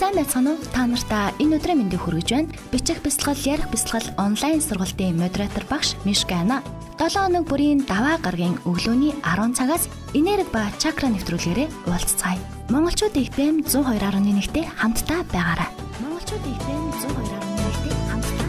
Сайн байцгаана уу? Та нартай энэ өдрийн мэндийг хүргэж байна. Бичих бэлтгэл, ярих бэлтгэл онлайн сургалтын модератор багш Мишка Ана. 7 хоног бүрийн даваа гарагийн өглөөний 10 цагаас энерги ба чакра нэвтрүүлгээрээ уулзцаая. Монголчуудын FM 102.1-тэй хамтдаа байгаарай. Монголчуудын FM 102.1-тэй хамтдаа